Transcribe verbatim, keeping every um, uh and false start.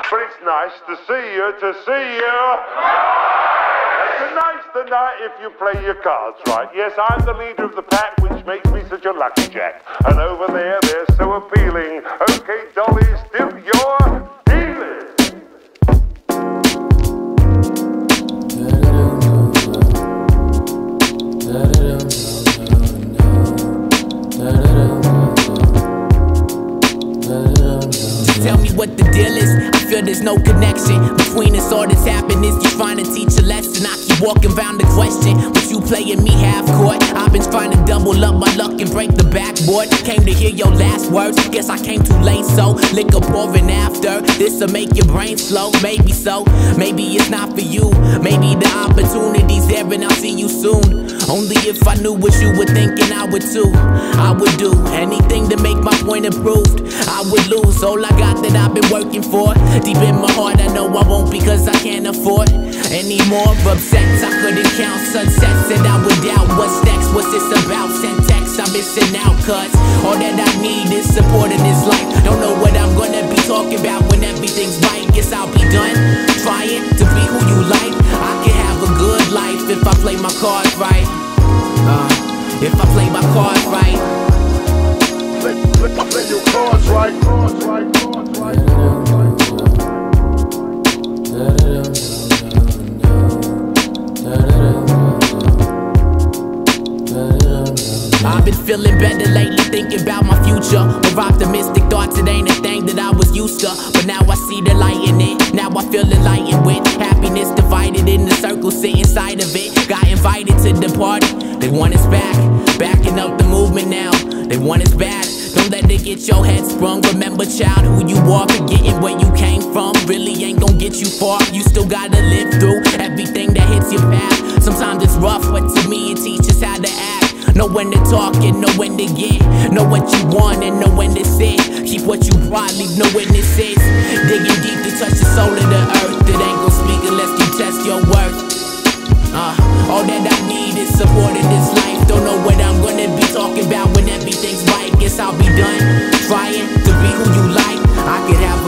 But it's nice to see you, to see you. Tonight's the night if you play your cards right. Yes, I'm the leader of the pack, which makes me such a lucky jack. And over there, they're so appealing. Okay, Dolly, still you're dealing. Tell me what the deal is. I feel there's no connection between us. All that's happened is you trying to teach a lesson. I keep walking round the question, but you playing me half court. I've been trying to double up my luck and break the backboard. Came to hear your last words. Guess I came too late, so liquor pouring after. This'll make your brain slow. Maybe so. Maybe it's not for you. Maybe the opportunity's there and I'll see you soon. Only if I knew what you were thinking, I would too. I would do anything to make my point improved. I would lose all I got that I've been working for. Deep in my heart I know I won't because I can't afford any more upsets. I couldn't count sunsets and I would doubt what's next. What's this about? Send text, I'm missing out cause all that I need is support in this life. Don't know what I'm gonna be talking about when everything's right. Guess I'll be done trying to be who you like. I can have a good life if I play my cards right. uh, If I play my cards right. Play, play, play your cards right. Cards right, cards right. I've been feeling better lately, thinking about my future. With optimistic thoughts, it ain't a thing that I was used to. But now I see the light in it. Now I feel enlightened with happiness divided in the circle, sit inside of it. Got invited to the party. They want us back, backing up the movement now. They want us bad. Don't let it get your head sprung. Remember, child, who you are, forgetting where you came from. Really ain't gon' get you far. You still gotta live through everything that hits your path. Sometimes it's rough, but to me it teaches how to act. Know when to talk and know when to get. Know what you want and know when to sit. Keep what you brought, leave no witnesses. Digging deep to touch the soul of the earth. It ain't gon' speak unless you test your worth. Uh, all that I need is support in this life. Don't know what I'm gonna be talking about when everything's right. Guess I'll be done trying to be who you like. I could have